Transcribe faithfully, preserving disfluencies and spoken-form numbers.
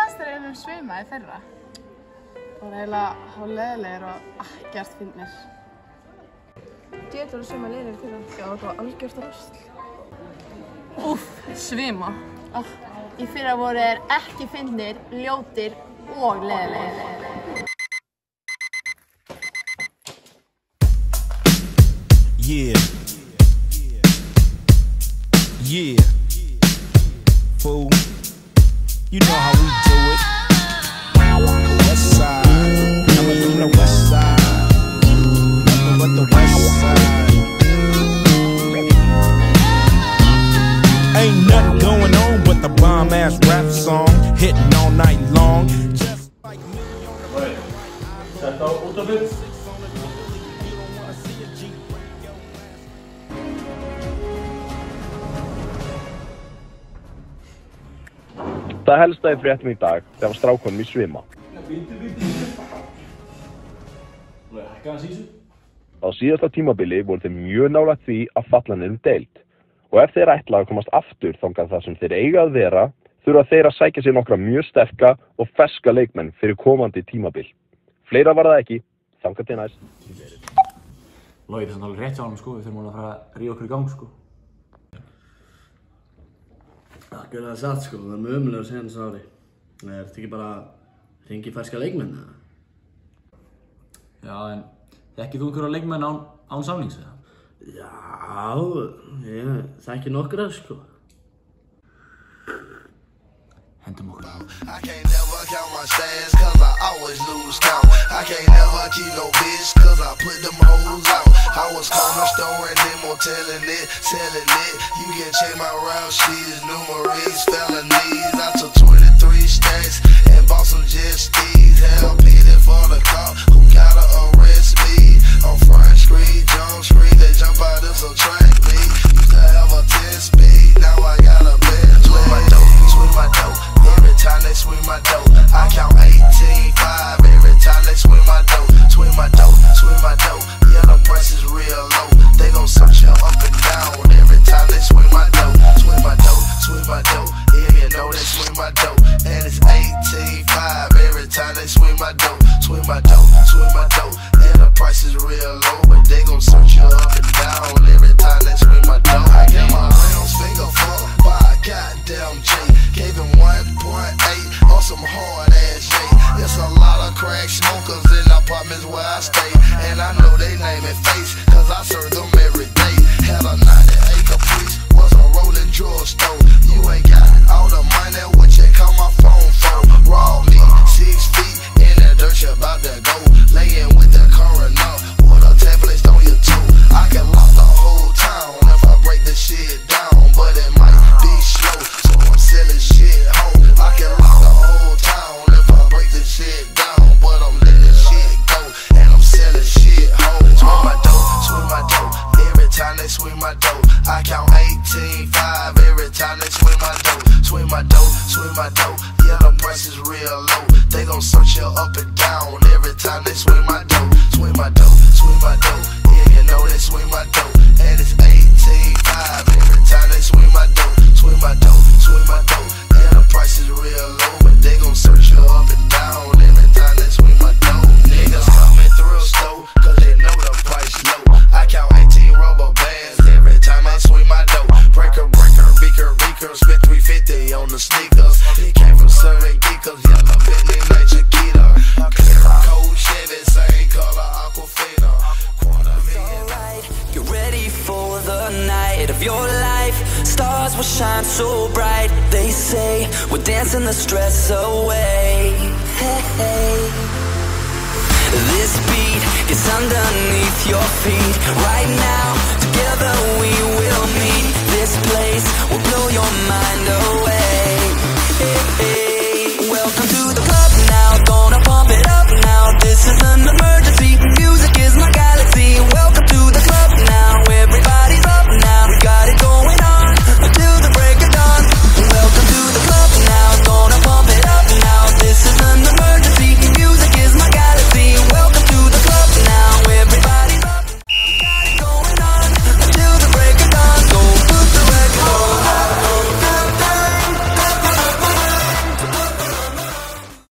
fannst þér eiginlega svima í fyrra? Bara eiginlega hálfleiðilegir og ekkert fyndnir. Djöfull voru svima leiðilegir í fyrra. Já, þetta var algjört rusl. Úff, svima. Ah, í fyrra voru þeir ekki fyndnir, ljótir og leiðilegir. Yeah. Yeah. Fool. You know how we do it. West side. Coming from the west side. Nothing but the west side. Ain't nothing going on but the bomb ass rap song. Hitting all night long. Just like me on the way. Set out út af við. Það helsta í fréttum í dag þegar strákunum í svima. Á síðasta tímabili voru þeir mjög nálægt því að falla niður um deild. Og ef þeir ætla að komast aftur þangað þar sem þeir eiga að vera, þurfa þeir að sækja sér nokkra mjög sterka og ferska leikmenn fyrir komandi tímabil. Fleira var það ekki, þangað til næst. Logi, það er alveg rétt hjá hann, sko. Við þurfum að fara að ríða okkur í gang, sko. Akkur það er satt sko, það er mjög umlega að segja þessu ári. Er þetta ekki bara hringi ferska leikmenn eða? Já, en þekkir þú einhverja leikmenn án, án samnings eða? Já, ég þekki nokkra sko. Hendum okkur á. I can't never count my stands cause I always lose count. I can't never keep no bitch cause I put them hoes out. I was corner storing them or telling it, selling it. You can check my route sheets, numerous felonies. I took twenty-three stacks and bought some jet skis. Hell pity for the cop who gotta arrest me. On Front Street, Jump Street, they jump out of some track me. Used to have a ten speed, now I got a bed. Swing my dope, swing my dope. Every time they swing my dope, I count eighteen five. Every time they swing my dope, swing my dope, swing my dope. Yeah, the price is real low. They gon' search you up and down. Every time they swing my dope, swing my dope, swing my dope. Yeah, you know they swing my dope, and it's eighteen five. Every time they swing my dope, swing my dope, swing my dope. Yeah, the price is real low, but they gon' search you up and down. Every time they swing my dope, I get my rounds finger fucked by a goddamn J. Gave him one point eight or some hard ass J. There's a lot of crack smokers in apartments where I stay, and I know they name and face, cause I serve them every day. Had a ninety acre piece, was a rolling drugstore. You ain't got all the money, what you call my phone for? Raw me, six feet in that dirt, you about to go. Laying with the coroner, with a tablet on your toe. I can lock the whole town if I break the shit down, but it might be slow, so I'm selling shit home. I can lock the whole town if I break the shit down, but I'm letting shit go, and I'm selling shit home. Swing my dope, swing my dope. Every time they swing my dope, I count eighteen five. Every time they swing my dope, swing my dope, swing my dope. Yeah, the price is real low. They gon' search you up and down. Every time they swing my dope, swing my dope, swing my dope. Yeah, you know they swing my dope, and it's eighteen five. Every time they swing my dope, swing my dope, swing my dope. Yeah, the price is real low, but they gon' search you up and down. Every time they swing my dope, niggas coming through slow, cause they know the price low. I count eighteen rubber bands every time I swing my dope. Breaker, breaker, beaker, beaker, spit three fifty on the sneakers. He came from Survey Geekers, yellow Bentley, night Chiquita. Cold Chevy, same color, Aquafina. Quarter million. Alright, get ready for the night of your life. Stars will shine so bright. They say we're dancing the stress away. Hey, hey. This beat is underneath your feet. Right now, together we will meet. This place will blow your mind away.